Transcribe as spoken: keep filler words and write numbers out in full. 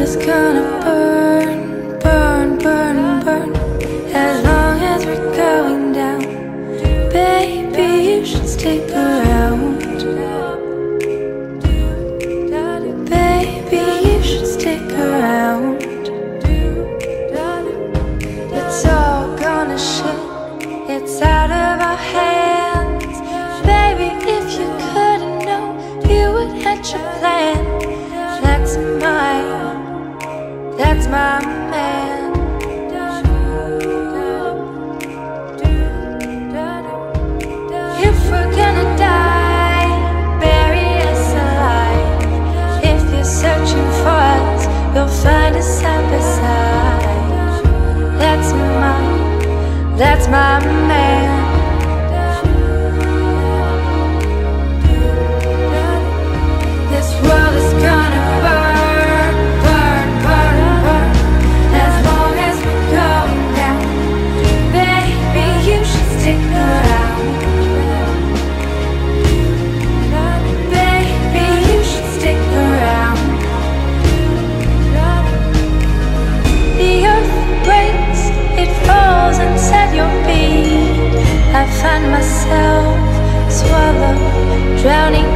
is gonna burn, burn, burn, burn, as long as we're going down. Baby, you should stick around. Baby, you should stick around. It's all gonna shit, it's out of our hands. Baby, if you couldn't know, you would hatch a plan. That's my, that's my man. If we're gonna die, bury us alive. If you're searching for us, you'll find us side by side. That's my, that's my man. This world is gonna burn, burn, burn, burn, as long as we're going down. Baby, you should stick around. Baby, you should stick around. The earth breaks, it falls inside your beat. I find myself swallowed, drowning